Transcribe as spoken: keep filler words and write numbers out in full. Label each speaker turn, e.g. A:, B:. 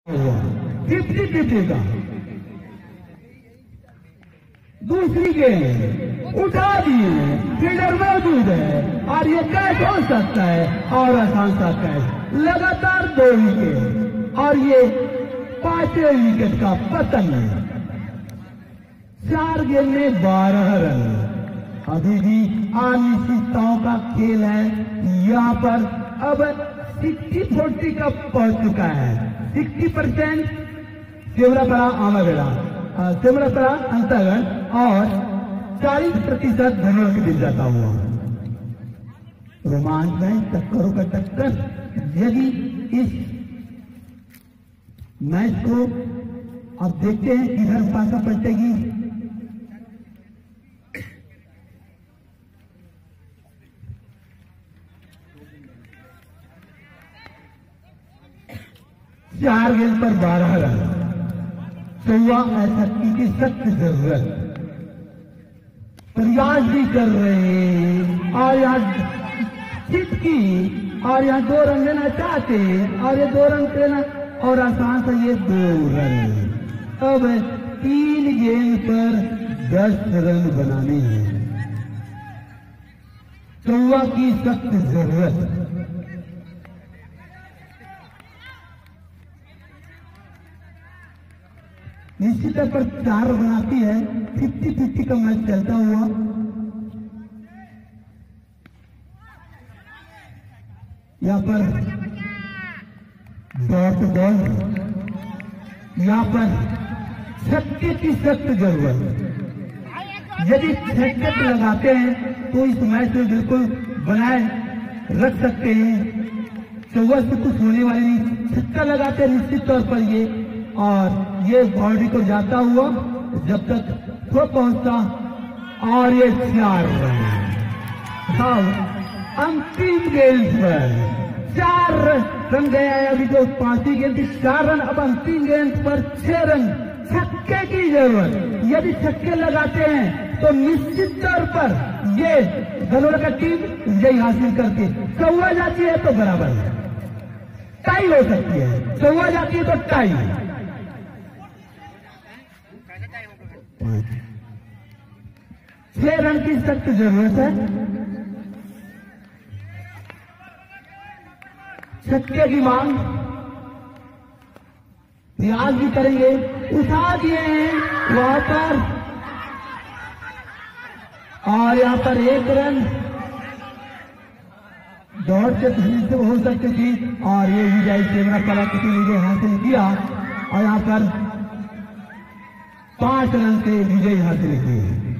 A: Fifty fifty का। दूसरी गेंद उठा दिए, फील्डर मौजूद है और ये कैच हो सकता है और आसान सा कैच। लगातार दो विकेट और ये पांचवें विकेट का पतन है। चार गेंद में बारह रन। अभी भी अनिश्चितताओं का खेल है। यहाँ पर अब सिक्सटी फोर्टी का पहुंच चुका है। सिक्सटी परसेंट सेवरापड़ा आमागढ़ा, सेवरापड़ा अंतरगढ़ और चालीस प्रतिशत धनोर के दिल जाता हुआ। रोमांच में टक्करों का टक्कर। यदि इस मैच को अब देखते हैं किधर पासा पलटेगी। चार गेंद पर बारह रन। चौवा ऐसा की सख्त जरूरत। प्रयास भी कर रहे हैं और यहाँ चिटकी और यहाँ दो रन लेना चाहते हैं और ये दो रन लेना और आसान से ये दो रन। अब तीन गेंद पर दस रन बनाने हैं। चौवा की सख्त जरूरत। निश्चित तौर पर चार बनाती है। फिफ्टी फिफ्टी का मैच चलता हुआ। यहाँ पर डॉट बॉल, यहाँ पर छक्के की सख्त जरूरत। यदि छक्के लगाते हैं तो इस मैच में बिल्कुल बनाए रख सकते हैं। चौवा से कुछ होने वाली नहीं। छक्का लगाते हैं निश्चित तौर पर ये और ये बाउंड्री को जाता हुआ जब तक थोड़ा पहुंचता और ये चार रन। अंतिम गेंद पर चार रन गया है। अभी जो पांचवी गेंद थी चार रन, अब अंतिम गेंद पर छह रन। छक्के की जरूरत। यदि छक्के लगाते हैं तो निश्चित तौर पर ये धनोर का टीम विजय हासिल करती है। चौवा जाती है तो बराबर टाई हो सकती है। चौवा जाती है तो टाई। छह रन की सख्त जरूरत है। छक्के की मांग। प्रयास भी करेंगे। उठा दिए हैं वहां पर और यहां पर एक रन दौड़ से से हो सकती थी और ये विजय सेवरापड़ा की टीम विजय हासिल किया और यहां पर पांच रन से विजय हासिल किए।